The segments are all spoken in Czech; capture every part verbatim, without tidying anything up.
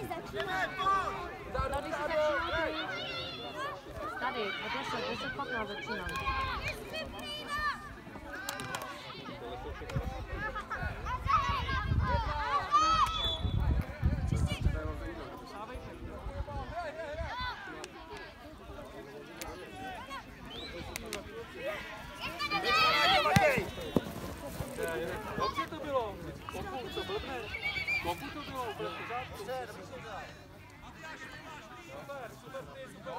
No, když se začíná tady, protože to se pak nás začíná. Dobře to bylo. Kopu, to blbne. Kopu to bylo, úplně v pořádku. Super, super, ty, super.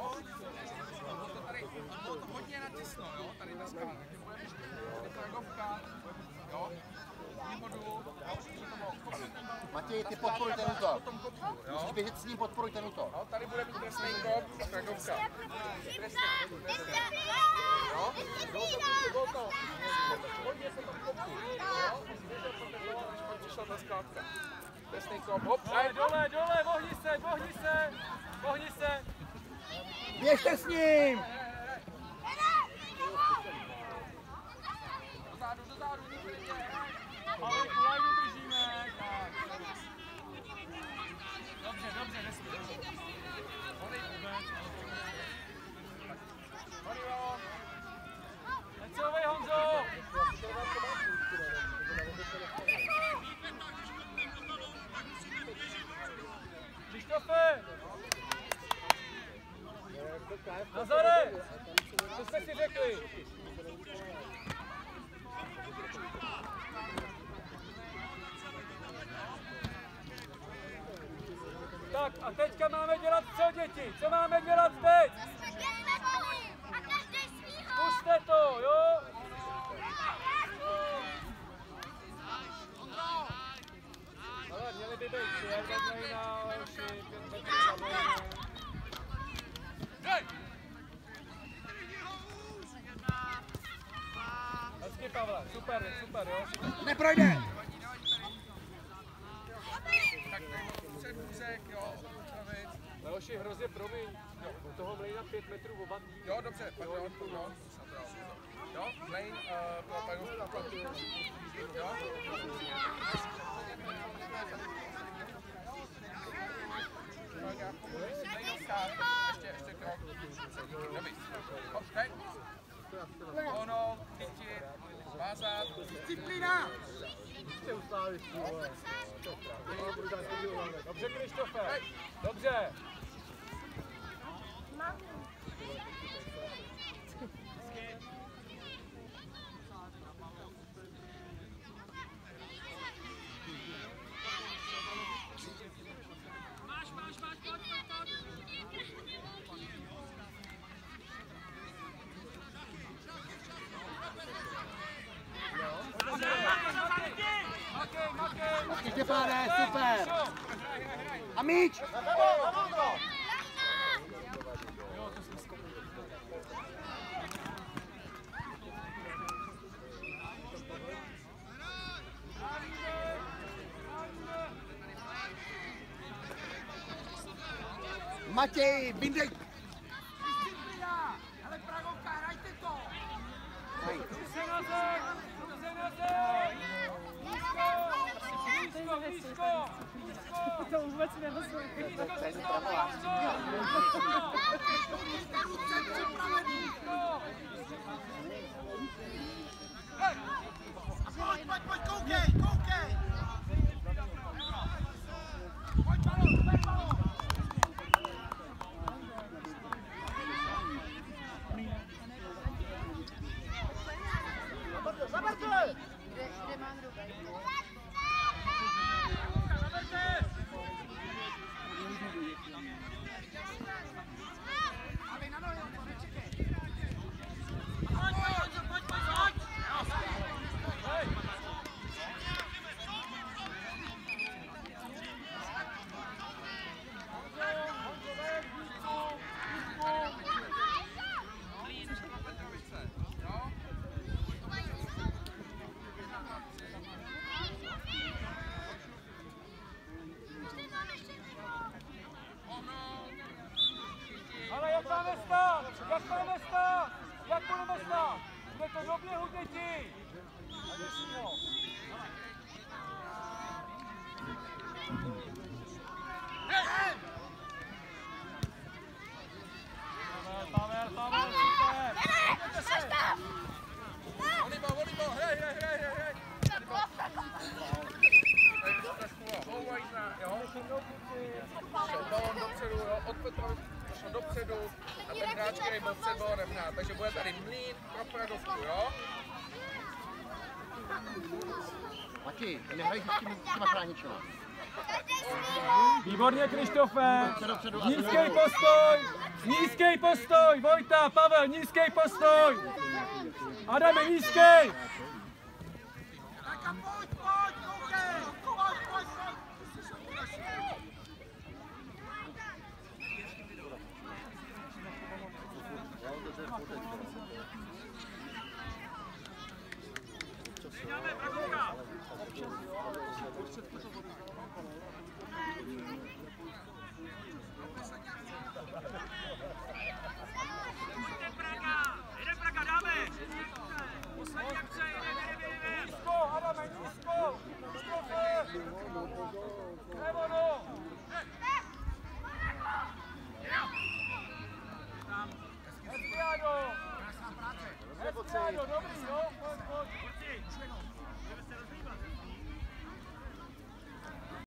Bylo to hodně natisno, jo, tady ta skála. Tady tragovka, jo, výhodu. Matěj, ty podporuj ten útok. Musíš běžet s ním, podporuj ten útok. No, tady bude mít trestný kop, tragovka. Trestný, trestný. Jo, bylo to. Hodně se tam kopu, jo. Až pak přišla ta skátka. Trestný kop, hop, dole, dole, dole, vohni se, vohni se, vohni se. Běžte s ním! Dozadu, dozadu, dozadu. Ale kulajnu držíme. Dobře, dobře, nesmí. Necelovej, Honzo! Krištofe! Nazare! Co jste si řekli? Tak a teďka máme dělat co, děti? Co máme dělat teď? Puste to, jo? Ale měli by být tři, jak vezmej na Leoši, pět metrů za bojem. Hezky, Pavle, super, super, jo? Neprojde! Tak před úsek, jo, upravit. Leoši, hrozně promiň. Do toho mlejna pět metrů obandí. Jo, dobře, pardon, jo. Jo, lane, uh, pardon, jo. Ještě, ještě krok. Dobrý. Hej. Ono, chytit, vázat. Disciplína! Ještě uslávíš, vole. Dobře, Krištofe. Dobře. Taky Štěpáne, super! A míč! Matěj, vyndej! Ale Pragovka, hrajte to! Se na zem! Se na zem! Blízko! Blízko! Blízko! To vůbec nemusím. Blízko se stává, Honzo! Pojď, pojď, pojď, koukej, koukej! Pojď balon, pojď balon! Zaberte! Kde, kde mám ruku? Aby na nohy, nečekej! Pojď, pojď, pojď, pojď, pojď! Ale jak máme stát? Jak máme stát? Jak budeme stát? Bude to do běhu, děti! A nesmíno. Hey! šlo dopředu a ten hráč, který byl před balónem hrát. Takže bude tady mlýn pro Pradovku, jo? Matěj, nehraj s těmi těma chráničima. Výborně, Krištofe. Nízký postoj. Nízký postoj. Vojta, Pavel, nízký postoj. Adame, nízký. Dobrý, jo? Pojď, pojď.